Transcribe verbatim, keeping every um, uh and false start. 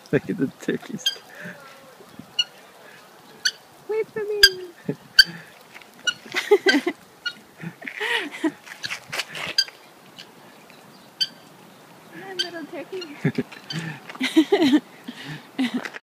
Look at the turkeys. Wait for me. Hi, little turkey.